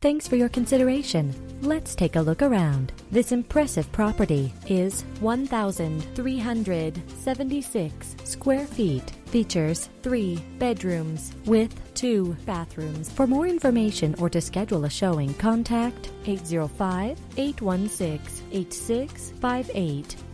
Thanks for your consideration. Let's take a look around. This impressive property is 1,376 square feet. Features 3 bedrooms with 2 bathrooms. For more information or to schedule a showing, contact 805-816-8658.